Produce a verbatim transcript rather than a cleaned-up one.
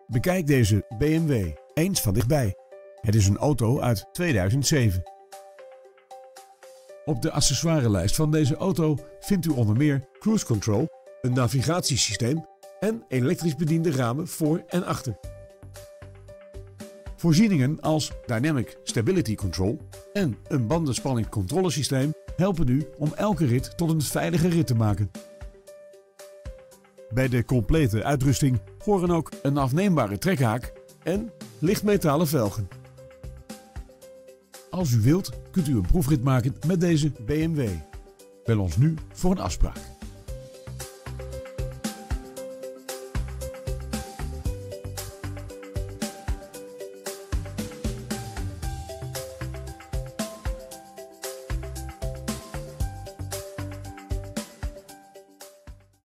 Bekijk deze B M W eens van dichtbij. Het is een auto uit tweeduizend zeven. Op de accessoirelijst van deze auto vindt u onder meer cruise control, een navigatiesysteem en elektrisch bediende ramen voor en achter. Voorzieningen als Dynamic Stability Control en een bandenspanning-controlesysteem helpen u om elke rit tot een veilige rit te maken. Bij de complete uitrusting horen ook een afneembare trekhaak en lichtmetalen velgen. Als u wilt, kunt u een proefrit maken met deze B M W. Bel ons nu voor een afspraak.